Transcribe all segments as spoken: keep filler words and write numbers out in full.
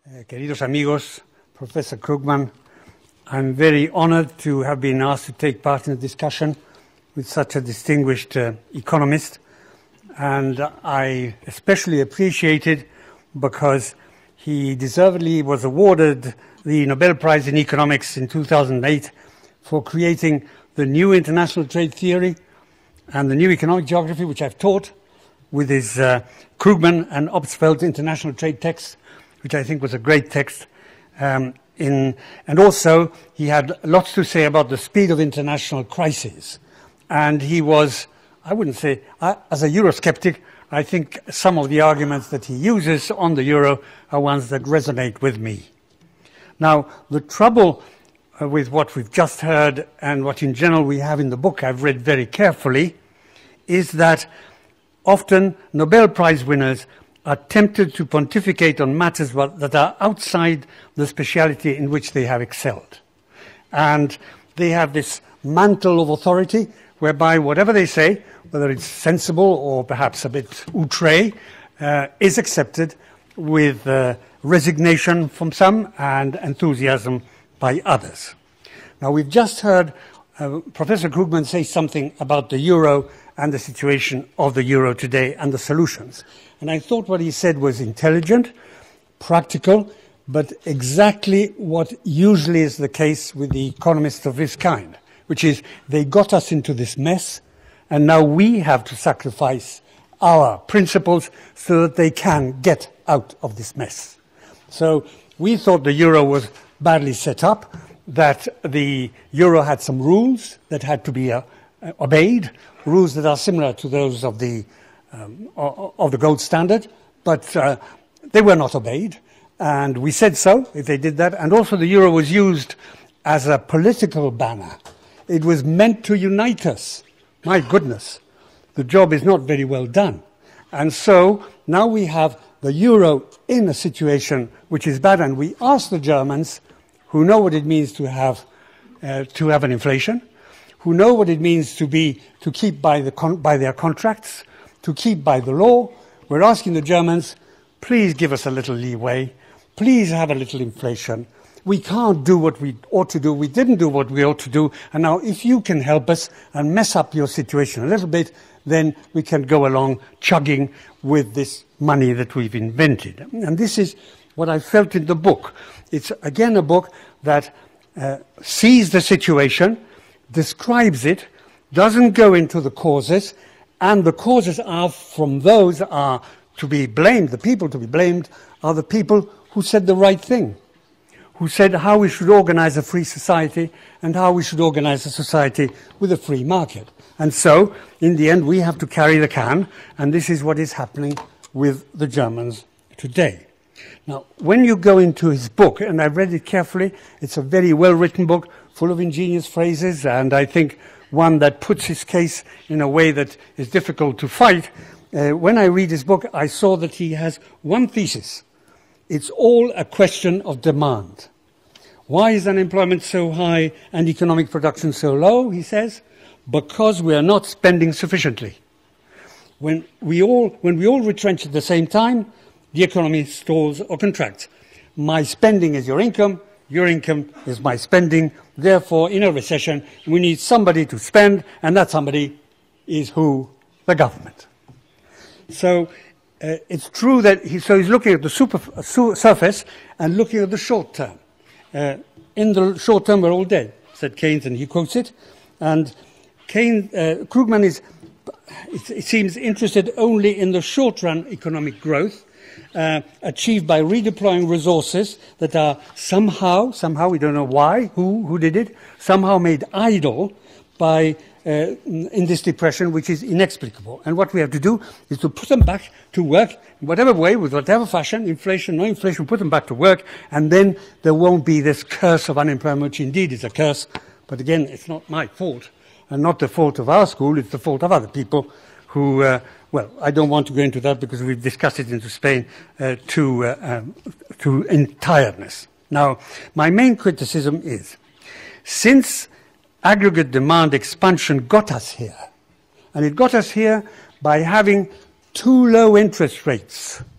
Uh, queridos amigos, Professor Krugman, I'm very honored to have been asked to take part in a discussion with such a distinguished uh, economist, and I especially appreciate it because he deservedly was awarded the Nobel Prize in Economics in two thousand eight for creating the new international trade theory and the new economic geography, which I've taught, with his uh, Krugman and Obstfeld international trade text, which I think was a great text. Um, in, and also, he had lots to say about the speed of international crises. And he was, I wouldn't say, uh, as a Eurosceptic, I think some of the arguments that he uses on the euro are ones that resonate with me. Now, the trouble uh, with what we've just heard and what in general we have in the book I've read very carefully is that often Nobel Prize winners are tempted to pontificate on matters that are outside the speciality in which they have excelled. And they have this mantle of authority whereby whatever they say, whether it's sensible or perhaps a bit outre, uh, is accepted with uh, resignation from some and enthusiasm by others. Now, we've just heard uh, Professor Krugman say something about the euro and the situation of the euro today and the solutions. And I thought what he said was intelligent, practical, but exactly what usually is the case with the economists of this kind, which is they got us into this mess, and now we have to sacrifice our principles so that they can get out of this mess. So we thought the euro was badly set up, that the euro had some rules that had to be uh, obeyed, rules that are similar to those of the um, of the gold standard, but uh, they were not obeyed, and we said so if they did that. And also the euro was used as a political banner. It was meant to unite us. My goodness, the job is not very well done. And so now we have the euro in a situation which is bad, and we ask the Germans, who know what it means to have uh, to have an inflation, who know what it means to be to keep by the con by their contracts, to keep by the law. We're asking the Germans, please give us a little leeway, please have a little inflation. We can't do what we ought to do, we didn't do what we ought to do, and now if you can help us and mess up your situation a little bit, then we can go along chugging with this money that we've invented. And this is what I felt in the book. It's again a book that uh, sees the situation, describes it, doesn't go into the causes, and the causes are from those are to be blamed, the people to be blamed are the people who said the right thing, who said how we should organize a free society and how we should organize a society with a free market. And so, in the end, we have to carry the can, and this is what is happening with the Germans today. Now, when you go into his book, and I've read it carefully, it's a very well-written book, full of ingenious phrases, and I think one that puts his case in a way that is difficult to fight. Uh, when I read his book, I saw that he has one thesis. It's all a question of demand. Why is unemployment so high and economic production so low, he says? Because we are not spending sufficiently. When we all, when we all retrench at the same time, the economy stalls or contracts. My spending is your income, your income is my spending. Therefore, in a recession, we need somebody to spend, and that somebody is who? The government. So uh, it's true that he, so he's looking at the super, uh, su surface and looking at the short term. Uh, in the short term, we're all dead, said Keynes, and he quotes it. And Keynes, uh, Krugman is, it, it seems, interested only in the short-run economic growth, Uh, achieved by redeploying resources that are somehow, somehow, we don't know why, who, who did it, somehow made idle by, uh, in this depression, which is inexplicable. And what we have to do is to put them back to work in whatever way, with whatever fashion, inflation, no inflation, put them back to work, and then there won't be this curse of unemployment, which indeed is a curse. But again, it's not my fault, and not the fault of our school, it's the fault of other people who, uh, well, I don't want to go into that because we've discussed it into Spain uh, to, uh, um, to entireness. Now, my main criticism is, since aggregate demand expansion got us here, and it got us here by having too low interest rates,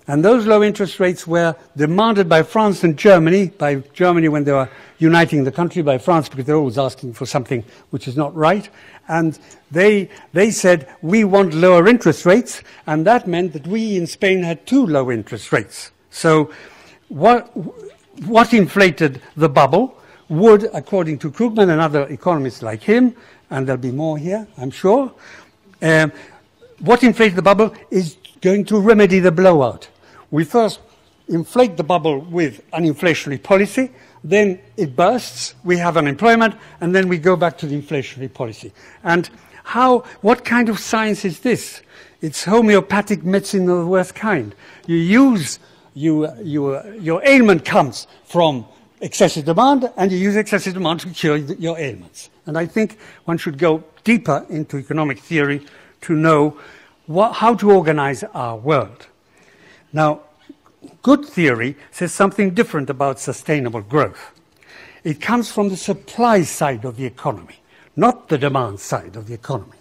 And those low interest rates were demanded by France and Germany, by Germany when they were uniting the country, by France because they're always asking for something which is not right. And they, they said, we want lower interest rates, and that meant that we in Spain had two low interest rates. So what, what inflated the bubble would, according to Krugman and other economists like him, and there'll be more here, I'm sure, um, what inflated the bubble is going to remedy the blowout. We first inflate the bubble with an inflationary policy, then it bursts, we have unemployment, and then we go back to the inflationary policy. And how, what kind of science is this? It's homeopathic medicine of the worst kind. You use, you, you, your ailment comes from excessive demand, and you use excessive demand to cure your ailments. And I think one should go deeper into economic theory to know what, how to organize our world. Now, good theory says something different about sustainable growth. It comes from the supply side of the economy, not the demand side of the economy.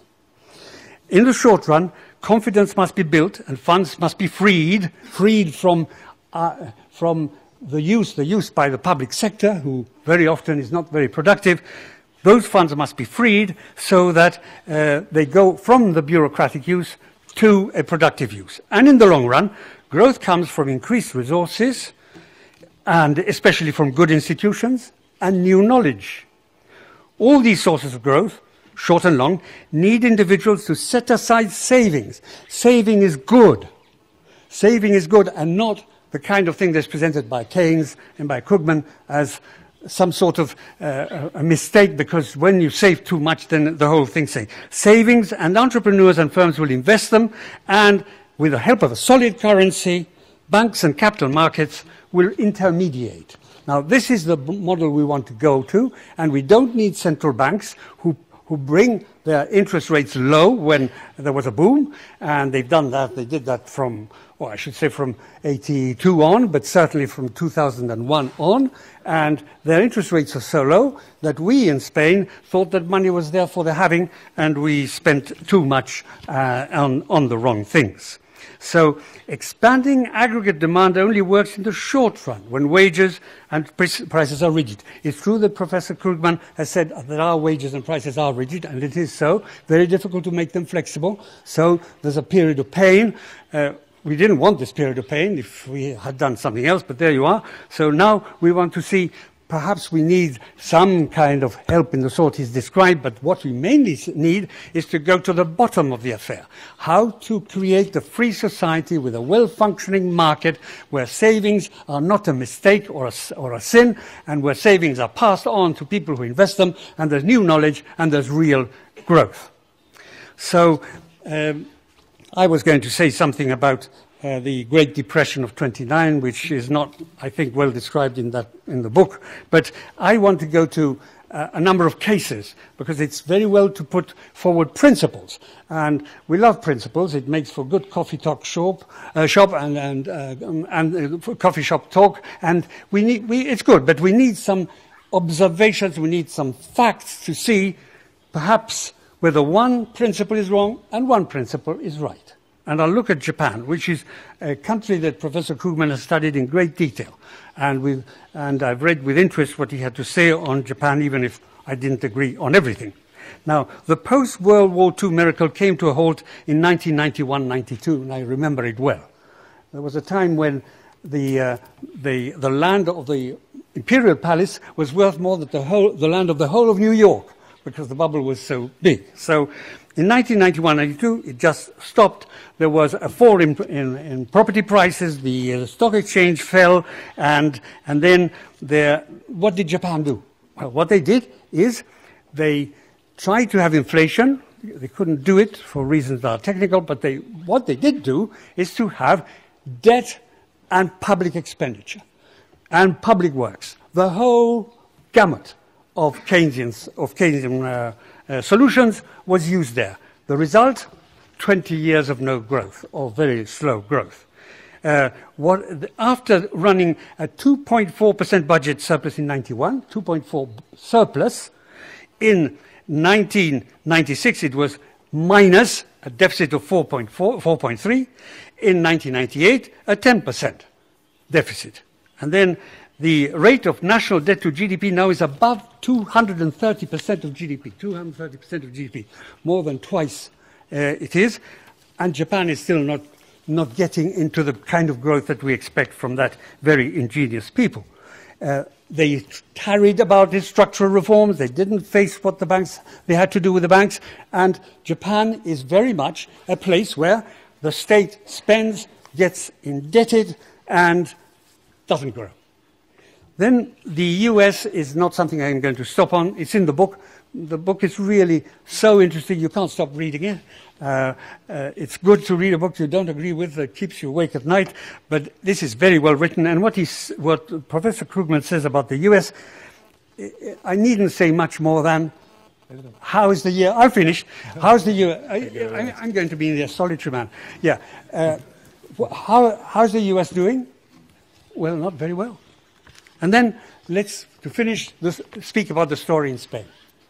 In the short run, confidence must be built and funds must be freed, freed from, uh, from the use, the use by the public sector, who very often is not very productive. Those funds must be freed so that uh, they go from the bureaucratic use to a productive use. And in the long run, growth comes from increased resources, and especially from good institutions, and new knowledge. All these sources of growth, short and long, need individuals to set aside savings. Saving is good. Saving is good, and not the kind of thing that's presented by Keynes and by Krugman as some sort of uh, a mistake, because when you save too much, then the whole thing saves. Savings, and entrepreneurs and firms will invest them, and with the help of a solid currency, banks and capital markets will intermediate. Now, this is the model we want to go to, and we don't need central banks who, who bring their interest rates low when there was a boom, and they've done that. They did that from, well, I should say from eighty-two on, but certainly from two thousand one on, and their interest rates are so low that we in Spain thought that money was there for the having, and we spent too much uh, on, on the wrong things. So expanding aggregate demand only works in the short run when wages and prices are rigid. It's true that Professor Krugman has said that our wages and prices are rigid, and it is so. Very difficult to make them flexible. So there's a period of pain. Uh, we didn't want this period of pain if we had done something else, but there you are. So now we want to see perhaps we need some kind of help in the sort he's described, but what we mainly need is to go to the bottom of the affair. How to create a free society with a well-functioning market where savings are not a mistake or a, or a sin, and where savings are passed on to people who invest them, and there's new knowledge and there's real growth. So um, I was going to say something about Uh, the Great Depression of twenty-nine, which is not, I think, well described in, that, in the book. But I want to go to uh, a number of cases, because it's very well to put forward principles. And we love principles. It makes for good coffee talk shop, uh, shop and, and, uh, and uh, coffee shop talk. And we need, we, it's good, but we need some observations, we need some facts to see perhaps whether one principle is wrong and one principle is right. And I'll look at Japan, which is a country that Professor Krugman has studied in great detail. And, with, and I've read with interest what he had to say on Japan, even if I didn't agree on everything. Now, the post-World War Two miracle came to a halt in nineteen ninety-one ninety-two, and I remember it well. There was a time when the, uh, the, the land of the Imperial Palace was worth more than the, whole, the land of the whole of New York, because the bubble was so big. So in nineteen ninety-one ninety-two, it just stopped. There was a fall in, in, in property prices, the uh, stock exchange fell, and, and then there, what did Japan do? Well, what they did is they tried to have inflation. They couldn't do it for reasons that are technical, but they, what they did do is to have debt and public expenditure and public works, the whole gamut of Keynesians, of Keynesian uh, uh, solutions was used there. The result, twenty years of no growth, or very slow growth. Uh, what, after running a two point four percent budget surplus in ninety-one, two point four surplus, in nineteen ninety-six it was minus a deficit of four point four, four point three. in nineteen ninety-eight, a ten percent deficit. And then the rate of national debt to G D P now is above two hundred thirty percent of G D P, two hundred thirty percent of G D P, more than twice uh, it is. And Japan is still not, not getting into the kind of growth that we expect from that very ingenious people. Uh, they tarried about these structural reforms. They didn't face what the banks, they had to do with the banks. And Japan is very much a place where the state spends, gets indebted, and doesn't grow. Then the U S is not something I'm going to stop on. It's in the book. The book is really so interesting, you can't stop reading it. Uh, uh, it's good to read a book you don't agree with that keeps you awake at night, but this is very well written. And what, he's, what Professor Krugman says about the U S, I needn't say much more than, how is the year? I'll finish. How's the year? I, I, I'm going to be in there, solitary man. Yeah. Uh, how, how's the U S doing? Well, not very well. And then let's, to finish, this, speak about the story in Spain.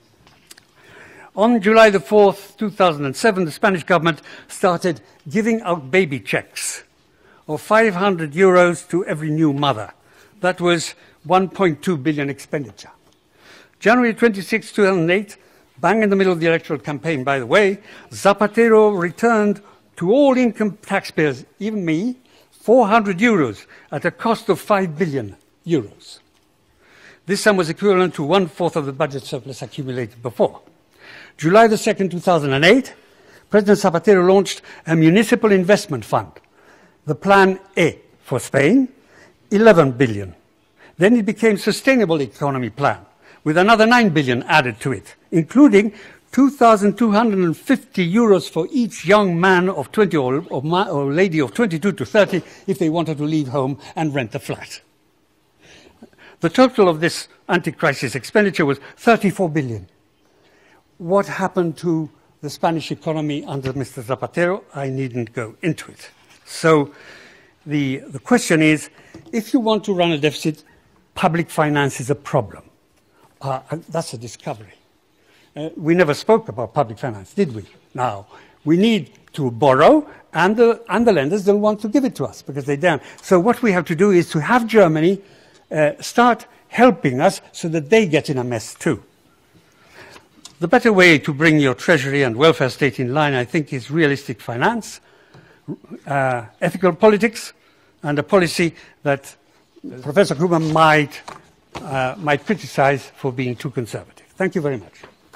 On July the fourth, two thousand seven, the Spanish government started giving out baby checks of five hundred euros to every new mother. That was one point two billion expenditure. January twenty-sixth, two thousand eight, bang in the middle of the electoral campaign, by the way, Zapatero returned to all income taxpayers, even me, four hundred euros at a cost of five billion euros. This sum was equivalent to one-fourth of the budget surplus accumulated before. July the second, two thousand eight, President Zapatero launched a municipal investment fund, the Plan A for Spain, eleven billion. Then it became Sustainable Economy Plan, with another nine billion added to it, including two thousand two hundred fifty euros for each young man of twenty or, or, or lady of twenty-two to thirty if they wanted to leave home and rent a flat. The total of this anti-crisis expenditure was thirty-four billion. What happened to the Spanish economy under Mister Zapatero? I needn't go into it. So the, the question is, if you want to run a deficit, public finance is a problem. Uh, that's a discovery. Uh, we never spoke about public finance, did we? Now, we need to borrow, and the, and the lenders don't want to give it to us because they don't. So what we have to do is to have Germany uh, start helping us so that they get in a mess too. The better way to bring your treasury and welfare state in line, I think, is realistic finance, uh, ethical politics, and a policy that Professor Krugman might, uh, might criticize for being too conservative. Thank you very much.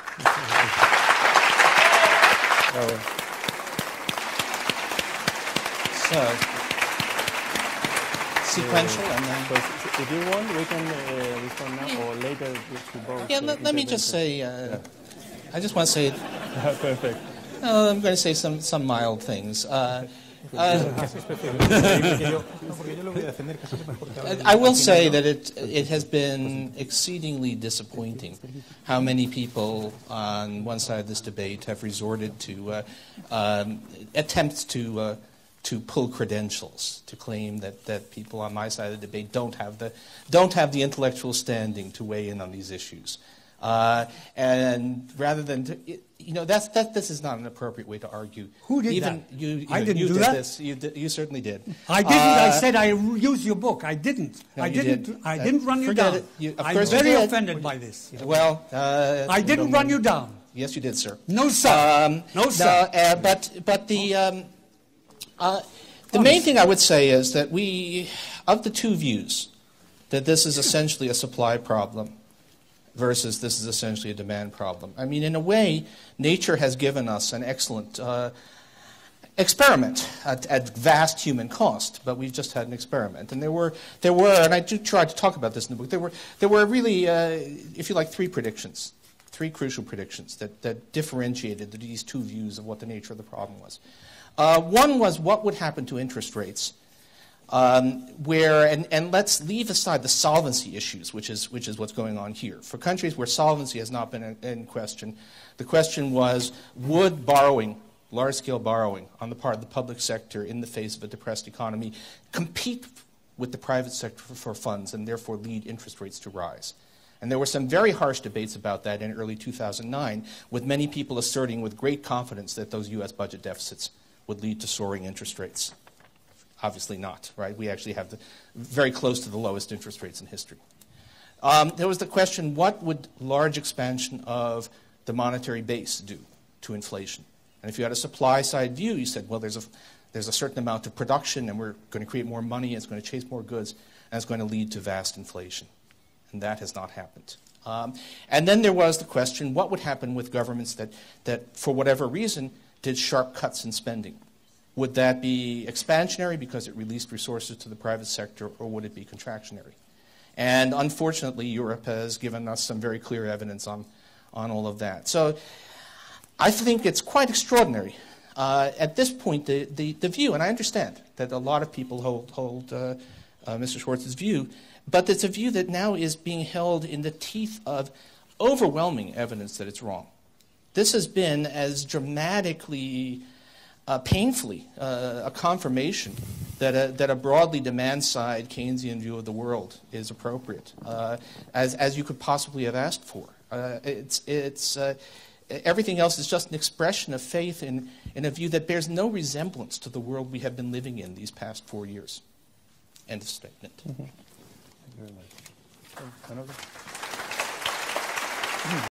So, sequential, and then... So if you want, we can uh, respond now or later to both. Yeah, let, let me just say... Uh, yeah. I just want to say... Perfect. Uh, I'm going to say some, some mild things. Uh, uh, I will say that it, it has been exceedingly disappointing how many people on one side of this debate have resorted to uh, um, attempts to, uh, to pull credentials, to claim that, that people on my side of the debate don't have the, don't have the intellectual standing to weigh in on these issues. Uh, and rather than, to, you know, that's, that, this is not an appropriate way to argue. Who did Even that? You, you, I didn't you do did that. This. You, did, you certainly did. I didn't. Uh, I said I used your book. I didn't. No, I you did. did. I Uh, didn't run you forget down. it. You, of I'm course you very did. offended by this. Well, uh, I didn't run you down. Yes, you did, sir. No, sir. Um, no, sir. No, uh, but but the um, uh, the main thing I would say is that we, of the two views, that this is essentially a supply problem versus this is essentially a demand problem. I mean, in a way, nature has given us an excellent uh, experiment at, at vast human cost, but we've just had an experiment. And there were, there were, and I do try to talk about this in the book, there were, there were really, uh, if you like, three predictions, three crucial predictions that, that differentiated these two views of what the nature of the problem was. Uh, one was what would happen to interest rates. Um, where and, and let's leave aside the solvency issues, which is which is what's going on here. For countries where solvency has not been in, in question, the question was, would borrowing, large-scale borrowing on the part of the public sector in the face of a depressed economy compete with the private sector for, for funds and therefore lead interest rates to rise? And there were some very harsh debates about that in early two thousand nine, with many people asserting with great confidence that those U S budget deficits would lead to soaring interest rates. Obviously not, right? We actually have the, very close to the lowest interest rates in history. Um, there was the question, what would large expansion of the monetary base do to inflation? And if you had a supply-side view, you said, well, there's a, there's a certain amount of production, and we're going to create more money, and it's going to chase more goods, and it's going to lead to vast inflation. And that has not happened. Um, and then there was the question, what would happen with governments that, that, for whatever reason, did sharp cuts in spending? Would that be expansionary because it released resources to the private sector, or would it be contractionary? And unfortunately, Europe has given us some very clear evidence on, on all of that. So I think it's quite extraordinary. Uh, at this point, the, the, the view, and I understand that a lot of people hold, hold uh, uh, Mister Schwartz's view, but it's a view that now is being held in the teeth of overwhelming evidence that it's wrong. This has been as dramatically, uh, painfully, uh, a confirmation that a, that a broadly demand-side Keynesian view of the world is appropriate, uh, as, as you could possibly have asked for. Uh, it's, it's, uh, everything else is just an expression of faith in, in a view that bears no resemblance to the world we have been living in these past four years. End of statement. Mm-hmm. Thank you very much. Another?